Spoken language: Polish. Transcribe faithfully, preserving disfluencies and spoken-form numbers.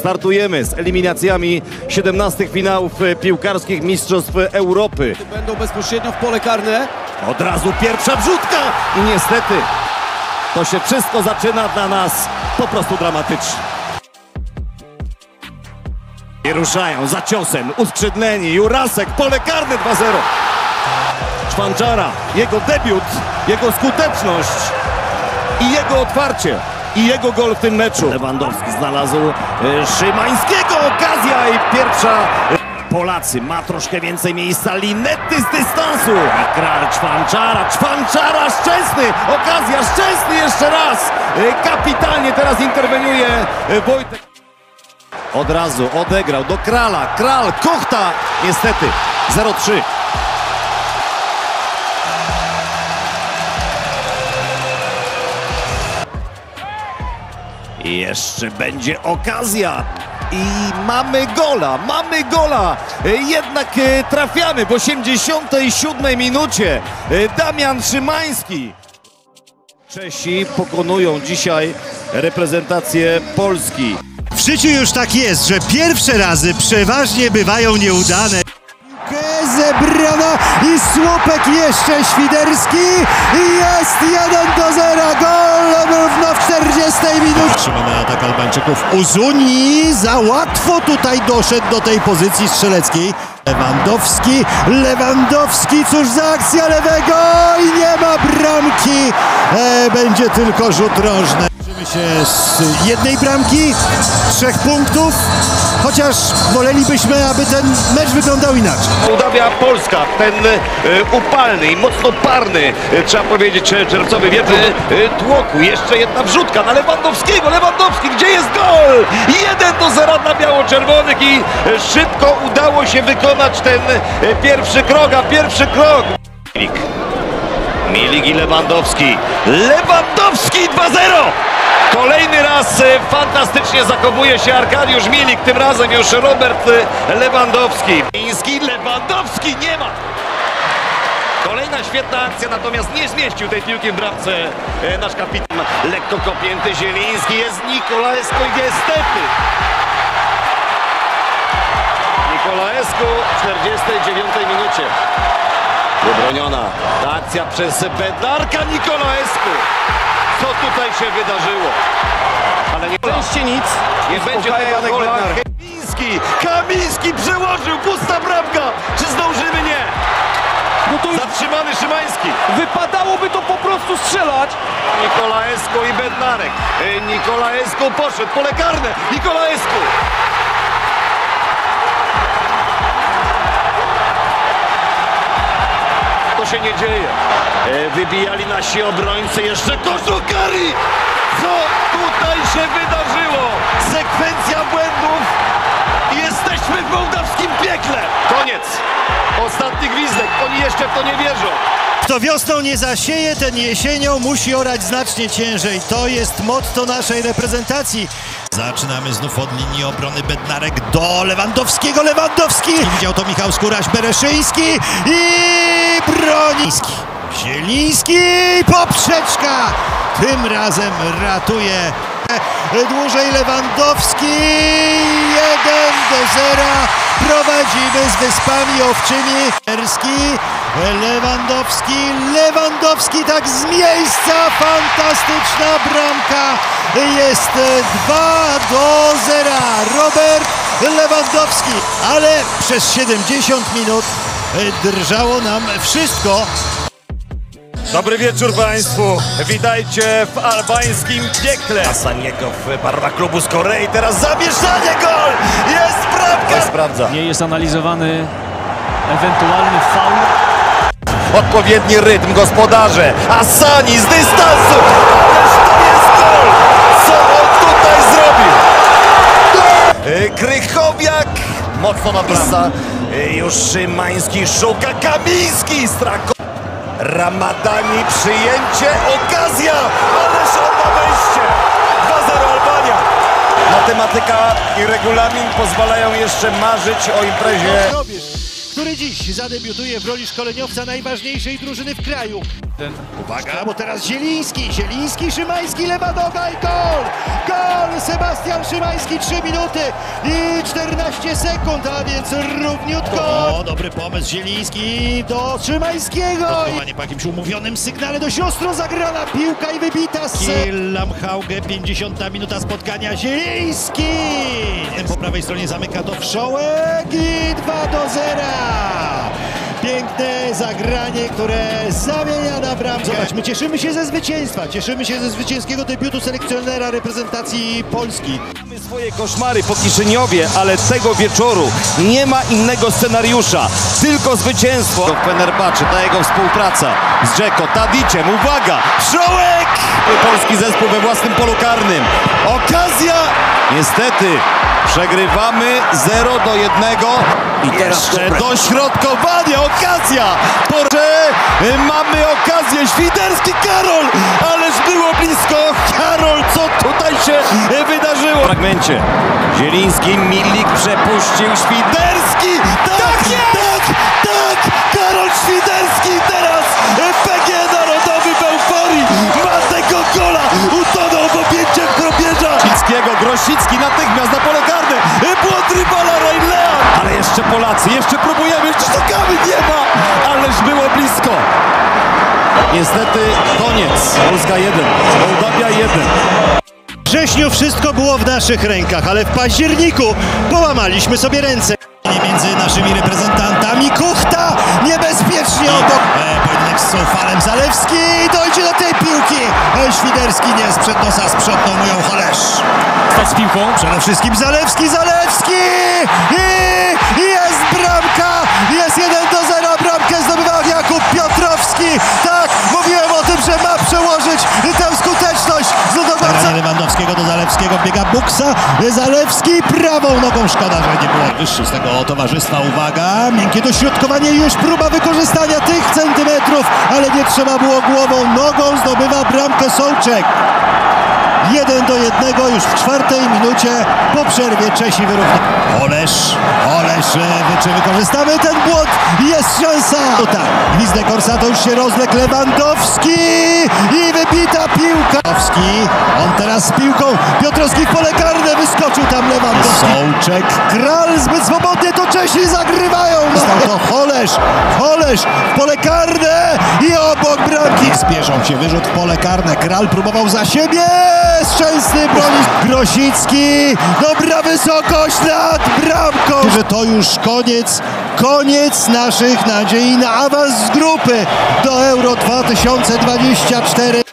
Startujemy z eliminacjami siedemnastych finałów piłkarskich Mistrzostw Europy. Będą bezpośrednio w pole karne. Od razu pierwsza wrzutka i niestety to się wszystko zaczyna dla nas po prostu dramatycznie. I ruszają za ciosem uskrzydleni Jurasek, pole karne dwa zero. Szwanczara, jego debiut, jego skuteczność i jego otwarcie i jego gol w tym meczu. Lewandowski znalazł e, Szymańskiego, okazja i pierwsza. Polacy ma troszkę więcej miejsca, Linetty z dystansu. I Kral, Szwanczara, Szwanczara, Szczęsny, okazja, Szczęsny jeszcze raz. E, kapitalnie teraz interweniuje e, Wojtek. Od razu odegrał do Krala, Kral, Kochta, niestety zero trzy. I jeszcze będzie okazja i mamy gola, mamy gola, jednak trafiamy w osiemdziesiątej siódmej minucie. Damian Szymański. Czesi pokonują dzisiaj reprezentację Polski. W życiu już tak jest, że pierwsze razy przeważnie bywają nieudane. Zebrana i słupek jeszcze Świderski i jest jeden do zera, gol równo w czterdziestej minucie. Trzymamy atak Albańczyków. Uzuni za łatwo tutaj doszedł do tej pozycji strzeleckiej. Lewandowski, Lewandowski, cóż za akcja lewego i nie ma bramki. E, będzie tylko rzut rożny. Się z jednej bramki, trzech punktów, chociaż wolelibyśmy, aby ten mecz wyglądał inaczej. Mołdawia, Polska, ten y, upalny i mocno parny, y, trzeba powiedzieć, czerwcowy wieczór y, tłoku. Jeszcze jedna wrzutka na Lewandowskiego, Lewandowski, gdzie jest gol? jeden do zera dla biało-czerwonych i y, szybko udało się wykonać ten y, pierwszy krok, a pierwszy krok. Milik, Milik i Lewandowski, Lewandowski dwa zero! Kolejny raz fantastycznie zachowuje się Arkadiusz Milik, tym razem już Robert Lewandowski. Miński, Lewandowski, nie ma! Kolejna świetna akcja, natomiast nie zmieścił tej piłki w bramce nasz kapitan. Lekko kopięty Zieliński, jest Nikolaescu i niestety. Nikolaescu w czterdziestej dziewiątej minucie. Wybroniona ta akcja przez Bednarka, Nikolaescu. Co tutaj się wydarzyło? Ale nie Wreszcie nic. Nie będzie tego gola. Kamiński, Kamiński przełożył, pusta bramka. Czy zdążymy? Nie. No to już Zatrzymany Szymański. wypadałoby to po prostu strzelać. Nikolaescu i Bednarek. Nikolaescu poszedł, pole karne. Nikolaescu. To się nie dzieje. Wybijali nasi obrońcy, jeszcze koszulkari! Co tutaj się wydarzyło? Sekwencja błędów i jesteśmy w mołdawskim piekle! Koniec! Ostatni gwizdek, oni jeszcze w to nie wierzą. Kto wiosną nie zasieje, ten jesienią musi orać znacznie ciężej. To jest motto naszej reprezentacji. Zaczynamy znów od linii obrony. Bednarek do Lewandowskiego. Lewandowski! Widział to Michał Skóraś, Bereszyński i Broniński. Zieliński, poprzeczka! Tym razem ratuje dłużej Lewandowski. jeden do zera. Prowadzimy z Wyspami Owczymi. Lewandowski, Lewandowski tak z miejsca. Fantastyczna bramka. Jest dwa do zera. Robert Lewandowski. Ale przez siedemdziesiąt minut drżało nam wszystko. Dobry wieczór Państwu, witajcie w albańskim piekle. Asaniego w barwach klubu z Korei, teraz zamieszanie, gol! Jest bramka! Sprawdza. Nie jest analizowany ewentualny faul. Odpowiedni rytm, gospodarze. Asani z dystansu! Ależ to jest gol! Co on tutaj zrobił? Krychowiak mocno na miejsca. Już Szymański szuka, Kamiński strako. Ramadani, przyjęcie, okazja, ależ on ma wejście. dwa zero Albania. Matematyka i regulamin pozwalają jeszcze marzyć o imprezie. Który dziś zadebiutuje w roli szkoleniowca najważniejszej drużyny w kraju. Ten Uwaga, bo teraz Zieliński, Zieliński, Szymański, lewa noga i gol! Gol! Sebastian Szymański, trzy minuty i czternaście sekund, a więc równiutko. O, dobry pomysł Zieliński do Szymańskiego. Podchowanie po jakimś umówionym sygnale do siostro, zagrana piłka i wybita z Killam Hauge, pięćdziesiąta minuta spotkania, Zieliński! Po prawej stronie zamyka to Wszołek i dwa do zera. Piękne zagranie, które zamienia na bramkę. Zobacz, my cieszymy się ze zwycięstwa, cieszymy się ze zwycięskiego debiutu selekcjonera reprezentacji Polski. Mamy swoje koszmary po Kiszyniowie, ale tego wieczoru nie ma innego scenariusza. Tylko zwycięstwo. W Fenerbahce, ta jego współpraca z Dzeko, Tadiciem. Uwaga! Wszołek! Polski zespół we własnym polu karnym. Okazja! Niestety przegrywamy zero do jednego. I jeszcze dośrodkowanie, okazja! Porze, mamy okazję, Świderski, Karol! Ależ było blisko, Karol, co tutaj się wydarzyło? W fragmencie Zieliński, Milik przepuścił, Świderski! Tak, tak, tak! Karol Świderski teraz P G Narodowy w euforii ma tego gola! Utonął w objęciach probierza! Grosickiego, Grosicki natychmiast na pole karne! Błąd rywala Rejlea! Ale jeszcze Polacy, jeszcze próbujemy, jeszcze szukamy, nie ma! Ależ było blisko! Niestety koniec. Polska jeden, Mołdawia jeden. W wrześniu wszystko było w naszych rękach, ale w październiku połamaliśmy sobie ręce. Między naszymi reprezentantami Kuchta niebezpiecznie obok. E, pojedynek z Soufalem, Zalewski dojdzie do tej piłki. E, Świderski nie sprzed nosa sprzątnął mu ją Holesz. stać z piłką. Przede wszystkim Zalewski, Zalewski i jest bramka, jest jeden do zera, bramkę zdobywał Jakub Piotrowski. Tak, mówiłem o tym, że ma przełożyć tę skuteczność. Zdobywa Lewandowskiego do Zalewskiego, biega Buksa, Zalewski prawą nogą, szkoda, że nie było wyższy z tego towarzystwa. Uwaga, miękkie dośrodkowanie, już próba wykorzystania tych centymetrów, ale nie trzeba było głową, nogą zdobywa bramkę Sołczek. Jeden do jednego już w czwartej minucie po przerwie Czesi wyrównują. Olesz, Olesz, czy wykorzystamy ten błąd? Jest szansa! No tak, gwizdek Orsata już się rozległ, Lewandowski i wybita piłka. Lewandowski, on teraz z piłką, Piotrowski w pole karne, wyskoczył tam Lewandowski. Sołczek, Kral zbyt swobodnie, to Czesi zagrywają. Stał to Holesz, Holesz w pole karne i obok bramki. Spieszą się, wyrzut w pole karne, Kral próbował za siebie. Szczęsny broni Grosicki, dobra wysokość nad bramką. Że to już koniec, koniec naszych nadziei na awans z grupy do Euro dwa tysiące dwudziestego czwartego.